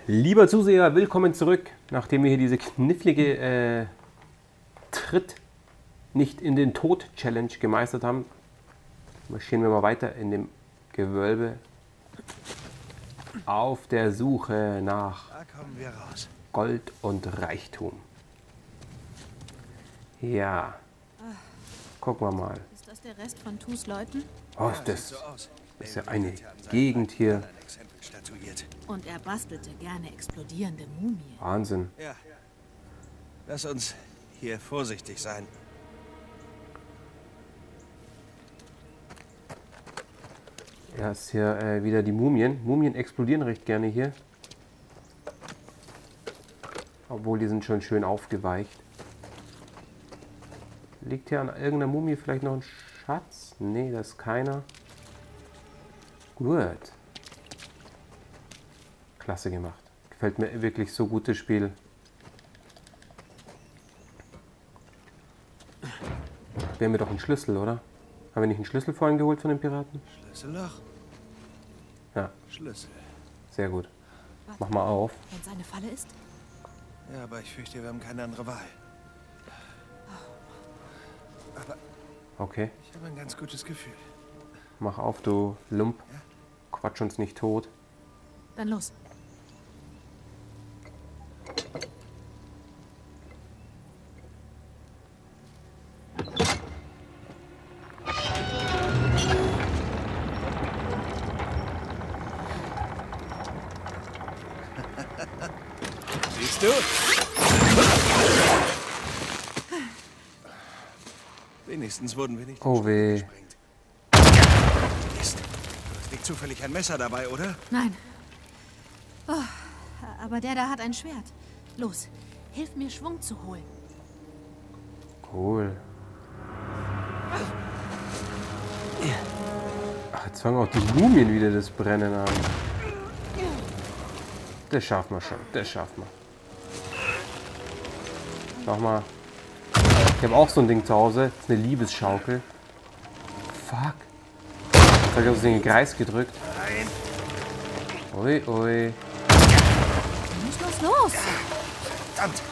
Lieber Zuseher, willkommen zurück. Nachdem wir hier diese knifflige Tritt nicht in den Tod Challenge gemeistert haben, marschieren wir mal weiter in dem Gewölbe auf der Suche nach Gold und Reichtum. Ja, gucken wir mal. Ist das der Rest von Tus Leuten? Oh, das ist ja eine Gegend hier. Und er bastelte gerne explodierende Mumien. Wahnsinn. Ja. Lass uns hier vorsichtig sein. Ja, ist hier wieder die Mumien. Mumien explodieren recht gerne hier. Obwohl, die sind schon schön aufgeweicht. Liegt hier an irgendeiner Mumie vielleicht noch ein Schatz? Nee, das ist keiner. Gut. Klasse gemacht. Gefällt mir wirklich so gut, das Spiel. Wir haben doch einen Schlüssel, oder? Haben wir nicht einen Schlüssel vorhin geholt von den Piraten? Schlüsselloch? Ja. Schlüssel. Sehr gut. Mach mal auf. Wenn es eine Falle ist? Ja, aber ich fürchte, wir haben keine andere Wahl. Aber Okay. ich habe ein ganz gutes Gefühl. Mach auf, du Lump. Ja? Quatsch uns nicht tot. Dann los. Siehst du? Wenigstens wurden wir nicht Oh weh. gesprengt. Mist. Du hast nicht zufällig ein Messer dabei, oder? Nein. Oh, aber der da hat ein Schwert. Los, hilf mir Schwung zu holen. Cool. Ach, jetzt fangen auch die Mumien wieder das Brennen an. Das schaffen wir schon. Das schaffen wir. Schau mal. Ich habe auch so ein Ding zu Hause. Das ist eine Liebesschaukel. Fuck. Jetzt habe ich aus den Kreis gedrückt. Nein. Ui, ui. Los! Verdammt.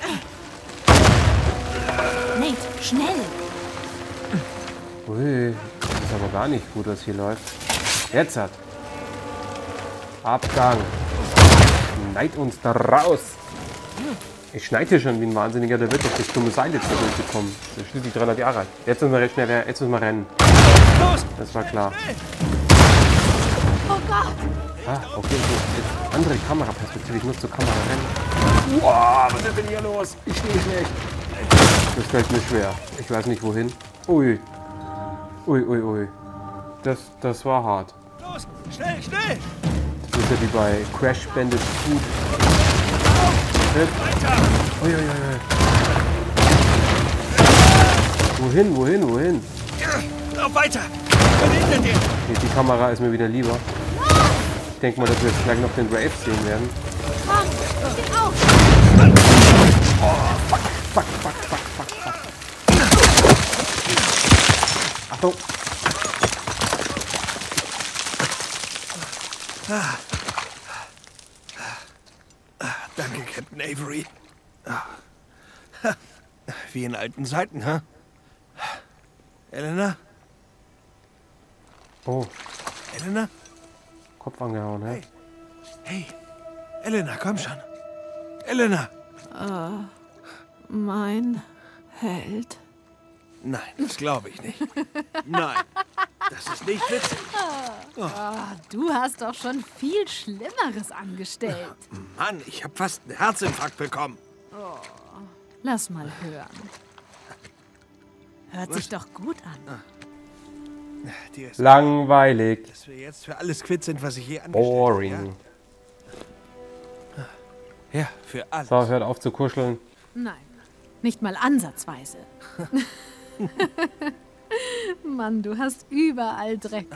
Nate, schnell! Ui. Das ist aber gar nicht gut, was hier läuft. Jetzt hat. Abgang. Schneid uns da raus. Ich schneide hier schon wie ein Wahnsinniger. Der wird auf das dumme Seil jetzt da durchgekommen. Der ist schließlich 300 Jahre alt. Jetzt müssen wir recht schnell, jetzt müssen wir rennen. Los! Das war klar. Oh Gott! Ah, okay, jetzt andere Kameraperspektive. Ich muss zur Kamera rennen. Wow, was ist denn hier los? Ich stehe schlecht. Das fällt mir schwer. Ich weiß nicht wohin. Ui. Ui, ui, ui. Das war hart. Los! Schnell, schnell! Das ist ja wie bei Crash Bandicoot. Weiter! Ui, ui, ui. Wohin? Lauf weiter! Hinter dir! Die Kamera ist mir wieder lieber. Ich denke mal, dass wir jetzt gleich noch den Rave sehen werden. Komm, steh auf! Fuck. Achtung. Danke, Captain Avery. Wie in alten Zeiten, hä? Elena? Oh, Elena? Kopf angehauen, hä? Hey, Elena, komm schon. Elena! Mein Held. Nein, das glaube ich nicht. Nein, das ist nicht witzig. Oh, du hast doch schon viel Schlimmeres angestellt. Mann, ich habe fast einen Herzinfarkt bekommen. Lass mal hören. Hört sich doch gut an. Dir ist Langweilig. dass wir jetzt für alles quitt sind, was ich je angestellt Boring. habe. Ja, für alles. So, hört auf zu kuscheln. Nein, nicht mal ansatzweise. Mann, du hast überall Dreck.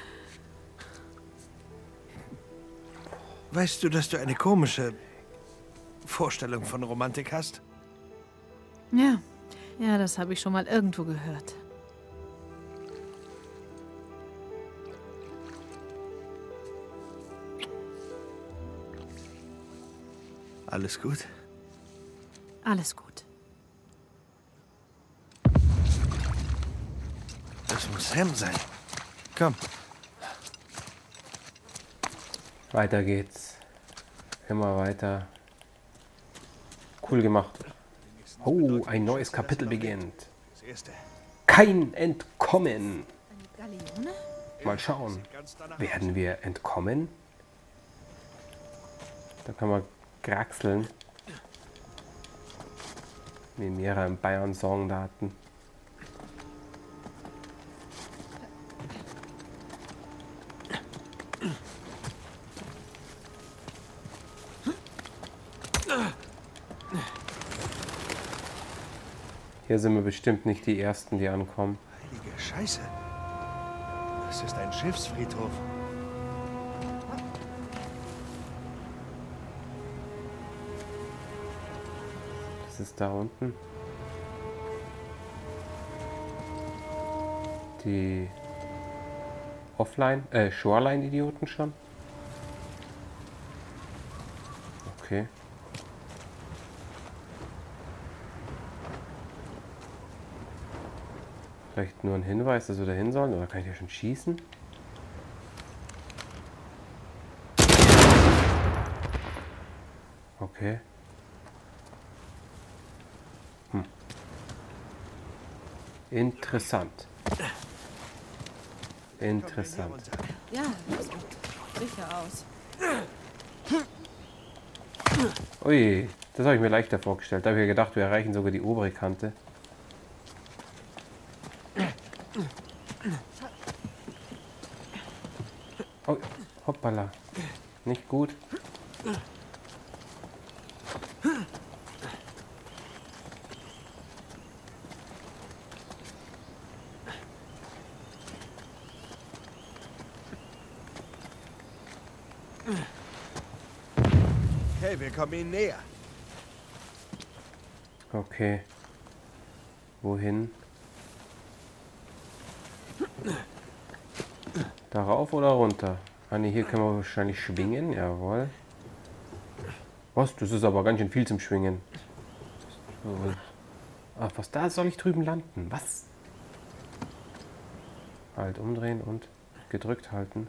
Weißt du, dass du eine komische Vorstellung von Romantik hast? Ja, das habe ich schon mal irgendwo gehört. Alles gut? Alles gut. Das muss Sam sein. Komm. Weiter geht's. Immer weiter. Cool gemacht. Oh, ein neues Kapitel beginnt. Das erste. Kein Entkommen. Eine Galeone? Mal schauen. Werden wir entkommen? Da kann man kraxeln. Wie mehrere im Bayern-Song-Daten. Hier sind wir bestimmt nicht die Ersten, die ankommen. Heilige Scheiße. Das ist ein Schiffsfriedhof. Das ist da unten. Die Shoreline-Idioten schon. Okay. Vielleicht nur ein Hinweis, dass wir da hin sollen, oder kann ich ja schon schießen? Okay. Interessant. Interessant. Ja, das sieht sicher aus. Ui, das habe ich mir leichter vorgestellt. Da habe ich ja gedacht, wir erreichen sogar die obere Kante. Oh, hoppala. Nicht gut. Hey, wir kommen ihnen näher. Okay. Wohin? Darauf oder runter? Ah ne, hier können wir wahrscheinlich schwingen. Jawohl. Was? Das ist aber ganz schön viel zum Schwingen. So. Ach, was? Da soll ich drüben landen? Was? Halt umdrehen und gedrückt halten.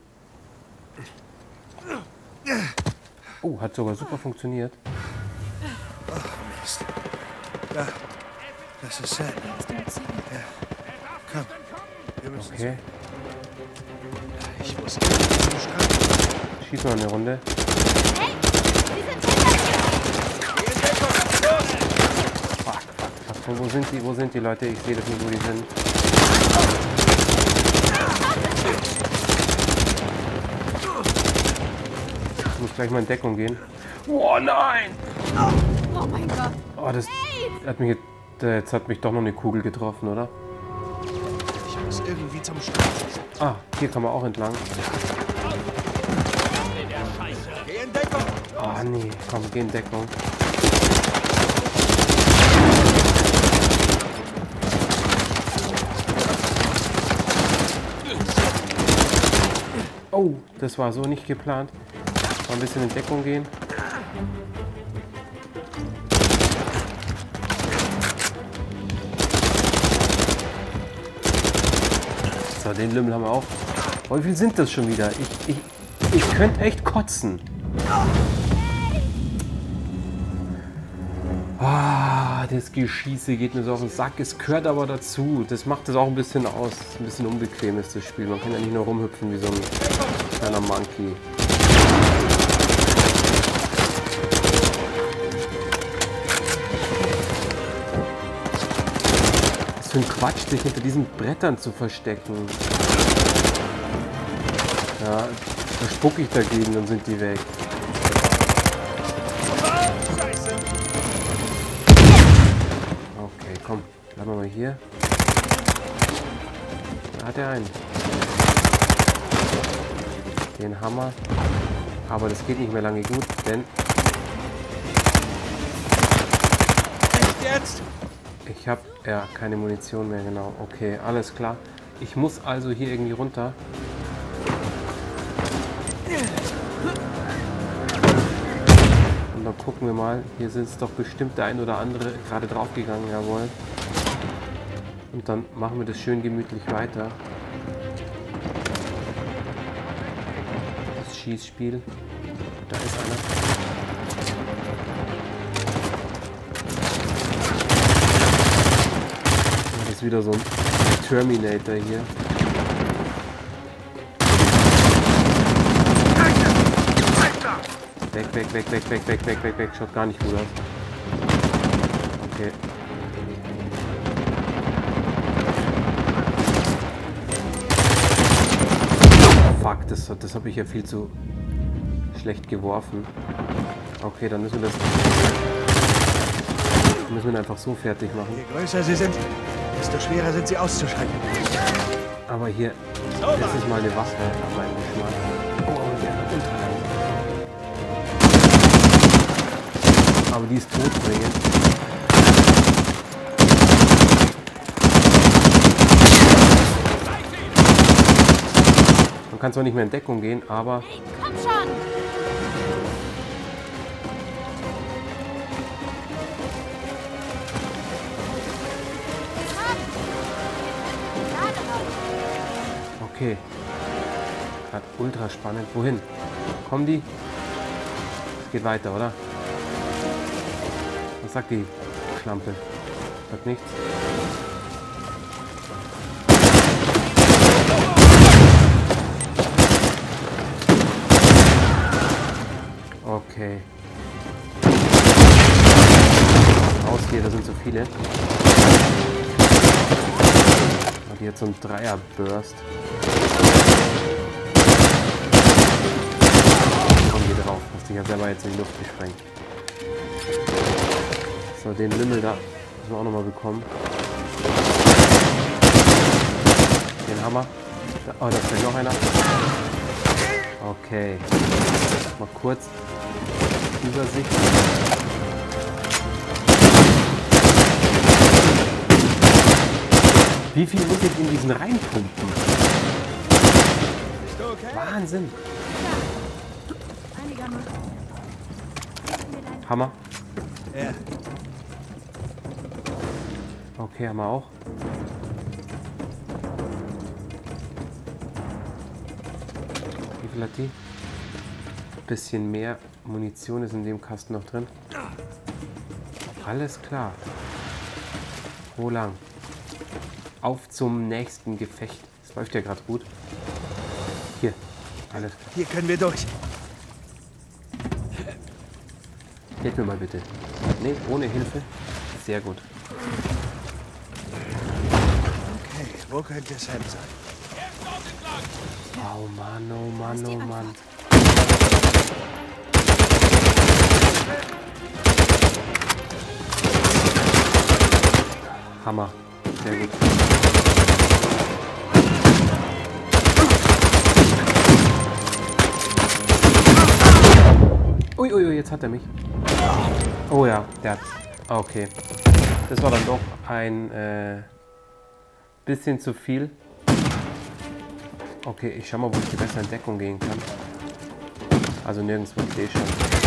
Oh, hat sogar super funktioniert. Oh, Mist. Da. Das ist Sam. Ja. Komm. Wir müssen Okay. Ich muss zum Strand. Schieß mal eine Runde. Hey! Sie sind hinter Fuck. Wo sind die? Wo sind die Leute? Ich sehe das nicht, wo die sind. Ich muss gleich mal in Deckung gehen. Oh nein! mir! Oh mein Gott! Oh, das hat mich jetzt hat mich doch noch eine Kugel getroffen, oder? Ich muss irgendwie zum Strand. Ah, hier kann man auch entlang. Geh in Deckung. Ah nee, komm, geh in Deckung. Oh, das war so nicht geplant. Mal ein bisschen in Deckung gehen. So, den Lümmel haben wir auch. Oh, wie viel sind das schon wieder? Ich könnte echt kotzen. Ah, das Geschieße geht mir so auf den Sack. Es gehört aber dazu. Das macht es auch ein bisschen aus. Ein bisschen unbequem ist das Spiel. Man kann ja nicht nur rumhüpfen wie so ein kleiner Monkey. Was für ein Quatsch, sich hinter diesen Brettern zu verstecken. Ja, da spucke ich dagegen, dann sind die weg. Okay, komm, bleiben wir mal hier. Da hat er einen. Den Hammer. Aber das geht nicht mehr lange gut, denn Jetzt? ich habe ja keine Munition mehr, genau. Okay, alles klar. Ich muss also hier irgendwie runter. Und dann gucken wir mal. Hier sind es doch bestimmt der ein oder andere gerade draufgegangen, jawohl. Und dann machen wir das schön gemütlich weiter. Das Schießspiel. Da ist einer. Das ist wieder so ein Terminator hier. Weg. Schaut gar nicht gut aus. Okay. Fuck, das habe ich ja viel zu schlecht geworfen. Okay, dann müssen wir ihn einfach so fertig machen. Je größer sie sind, desto schwerer sind sie auszuschalten. Aber hier, das ist mal eine Waffe an meinem Geschmack. Oh, der hat Unterhand. Aber die ist totbringend. Man kann zwar nicht mehr in Deckung gehen, aber... Hey, komm schon! Okay. Gerade ultra spannend. Wohin? Kommen die? Es geht weiter, oder? Was sagt die Schlampe? Sagt nichts. Okay. Raus hier, da sind so viele. Und jetzt so ein Dreier-Burst. Komm, geh drauf. Hast dich ja selber jetzt in die Luft gesprengt. So, den Lümmel da müssen wir auch nochmal bekommen. Den Hammer. Da, oh, da ist gleich noch einer. Okay. Mal kurz Übersicht. Wie viel muss ich in diesen reinpumpen? Wahnsinn. Hammer. Ja. Okay, haben wir auch. Wie viel hat die? Bisschen mehr Munition ist in dem Kasten noch drin. Alles klar. Wo lang? Auf zum nächsten Gefecht. Das läuft ja gerade gut. Hier. Alles klar. Hier können wir durch. Hilf mir mal bitte. Nee, ohne Hilfe. Sehr gut. Okay, wo könnte Sam sein? Oh Mann, oh Mann, oh Mann. Hammer. Sehr gut. Ui, jetzt hat er mich. Oh ja, der hat... Okay. Das war dann doch ein bisschen zu viel. Okay, ich schau mal, wo ich die besser in Deckung gehen kann. Also nirgendwo, ich sehe schon.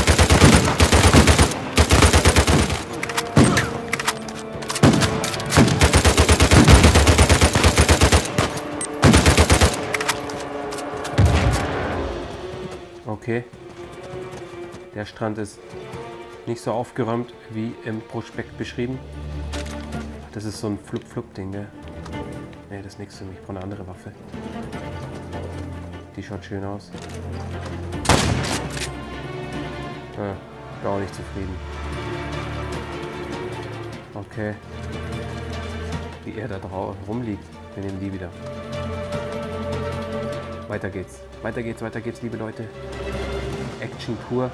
Okay. Der Strand ist nicht so aufgeräumt wie im Prospekt beschrieben. Das ist so ein Flup-Flup-Ding, ne? Ne, das ist nichts für mich. Ich brauche eine andere Waffe. Die schaut schön aus. Bin auch nicht zufrieden. Okay. Wie er da drauf rumliegt. Wir nehmen die wieder. Weiter geht's. Weiter geht's, liebe Leute. Action pur.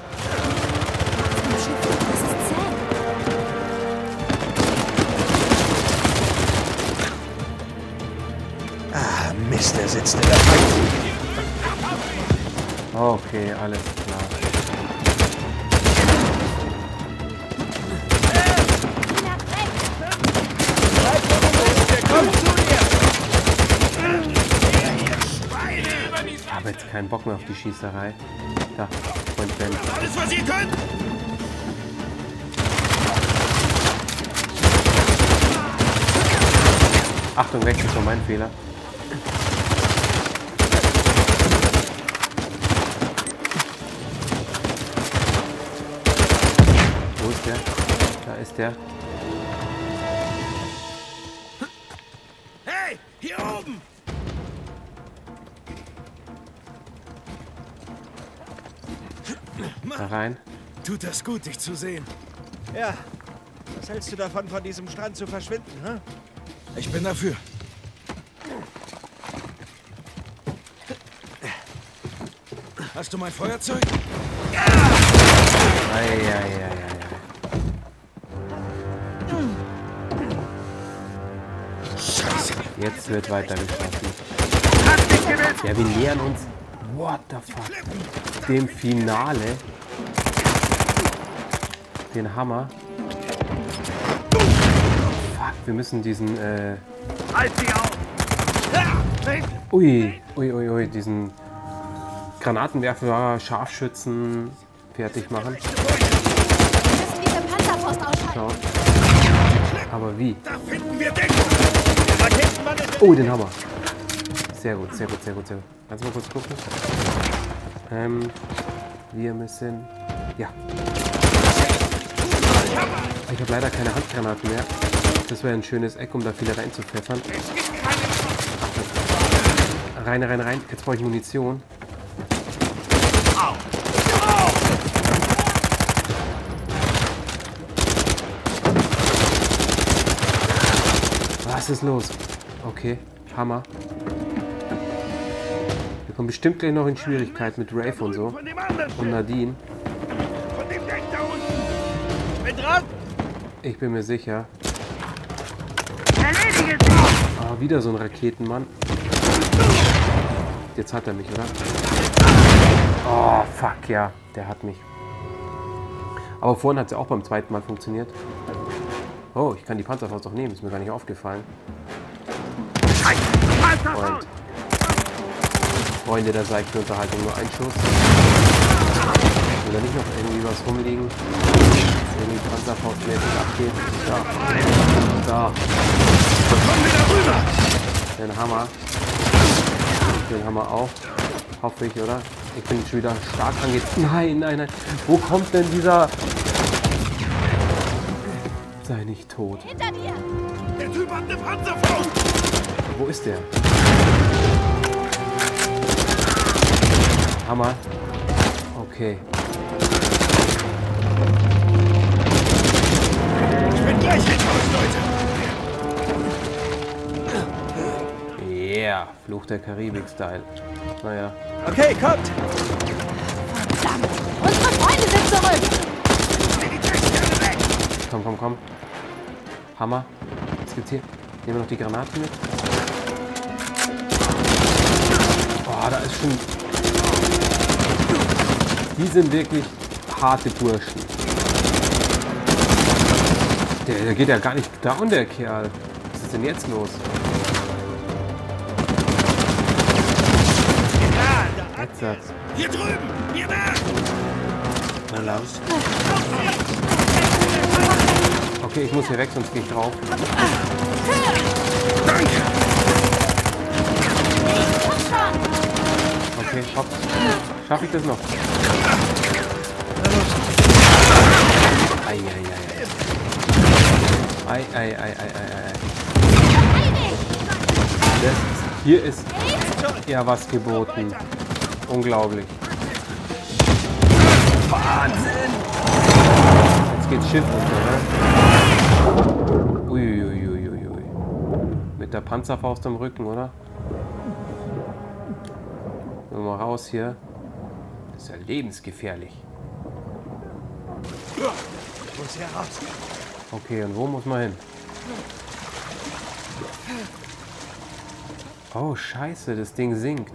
Ah, Mist, der sitzt in der Falle. Okay, alles klar. Ich habe jetzt keinen Bock mehr auf die Schießerei. Da, Freund Ben. Alles, was ihr könnt! Achtung, weg, das war mein Fehler. Wo ist der? Da ist der. Hey, hier oben! Da rein. Tut das gut, dich zu sehen. Ja. Was hältst du davon, von diesem Strand zu verschwinden, hä? Ich bin dafür. Hast du mein Feuerzeug? Eieieiei. Scheiße. Jetzt wird weitergeschossen. Ja, wir nähern uns. What the fuck? Dem Finale. Den Hammer. Fuck, wir müssen diesen, Halt sie auf! ui, diesen Granatenwerfer, Scharfschützen fertig machen. Wir müssen diese Panzerfaust ausschalten. Schau. Aber wie? Da finden wir dich! Oh, den Hammer. Sehr gut, sehr gut, sehr gut, sehr gut. Kannst du mal kurz gucken? Wir müssen... Ja. Ich habe leider keine Handgranaten mehr. Das wäre ein schönes Eck, um da viele reinzupfeffern. Rein, rein, rein. Jetzt brauche ich Munition. Was ist los? Okay, Hammer. Wir kommen bestimmt gleich noch in Schwierigkeiten mit Rafe und so. Von dem anderen Und Nadine. Von dem Deck da unten! Bin dran! Ich bin mir sicher. Erledige sie! Ah, wieder so ein Raketenmann. Jetzt hat er mich, oder? Oh, fuck, ja. Der hat mich. Aber vorhin hat es ja auch beim zweiten Mal funktioniert. Oh, ich kann die Panzerfaust doch nehmen. Ist mir gar nicht aufgefallen. Und Freunde der seichten Unterhaltung, nur ein Schuss. Will da nicht noch irgendwie was rumliegen? Irgendwie Panzerfaustmäßig abgeht. Da. Komm wieder rüber! Den Hammer. Den Hammer auch. Hoffe ich, oder? Ich bin schon wieder stark angezogen. Nein, nein, nein. Wo kommt denn dieser... Sei nicht tot. Hinter dir! Der Typ hat eine Panzerfaust! Wo ist der? Hammer. Okay. Ich bin gleich hinter euch, Leute! Yeah. Fluch der Karibik-Style. Naja. Okay, kommt! Verdammt! Unsere Freunde sind zurück! Komm, komm, komm. Hammer. Was gibt's hier? Nehmen wir noch die Granaten mit. Boah, da ist schon... Die sind wirklich harte Burschen. Der geht ja gar nicht down, der Kerl. Was ist denn jetzt los? Jetzt. Hier drüben! Hier da! Na lang. Okay, ich muss hier weg, sonst gehe ich drauf. Danke! Okay, hopp. Schaffe ich das noch? Ei, ei, ei, ei. Ei, ei, ei, ei, ei, ei. Hier ist ja was geboten. Unglaublich. Wahnsinn! Jetzt geht's Schiff runter, ne? Uiuiuiui. Mit der Panzerfaust am Rücken, oder? Gehen wir mal raus hier. Das ist ja lebensgefährlich. Ich muss hier raus. Okay, und wo muss man hin? Oh, scheiße, das Ding sinkt.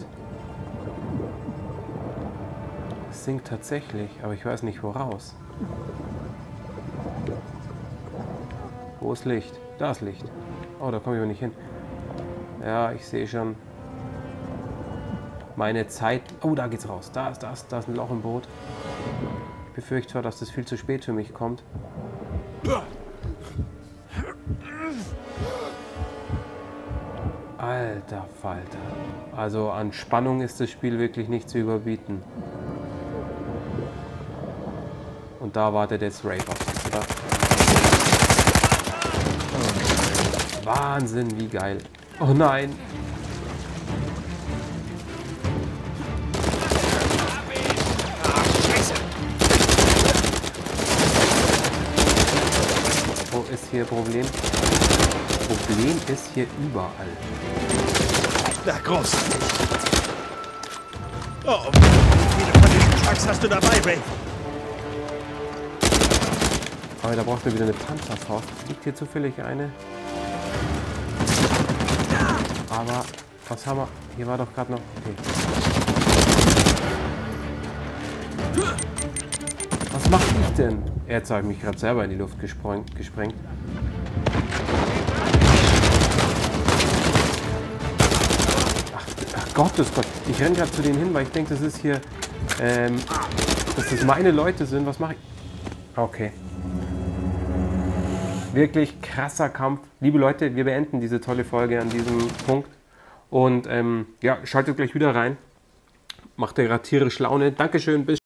Es sinkt tatsächlich, aber ich weiß nicht, wo raus. Wo ist Licht? Da ist Licht. Oh, da komme ich aber nicht hin. Ja, ich sehe schon. Meine Zeit... Oh, da geht's raus. Da ist ein Loch im Boot. Ich befürchte zwar, dass das viel zu spät für mich kommt. Alter Falter. Also an Spannung ist das Spiel wirklich nicht zu überbieten. Und da wartet jetzt Raver, oder? Oh, Wahnsinn, wie geil. Oh nein. Wo ist hier Problem? Problem ist hier überall. Na, groß. Oh, wie viele von diesen Trucks hast du dabei, Ray? Aber da braucht er wieder eine Panzerfaust. Liegt hier zufällig eine? Aber, was haben wir? Hier war doch gerade noch... Okay. Was mache ich denn? Jetzt habe ich mich gerade selber in die Luft gesprengt. Ach Gottes Gott. Ich renne gerade zu denen hin, weil ich denke, das ist hier... dass das meine Leute sind. Was mache ich? Okay. Wirklich krasser Kampf. Liebe Leute, wir beenden diese tolle Folge an diesem Punkt. Und ja, schaltet gleich wieder rein. Macht der gerade tierisch Laune. Dankeschön, bis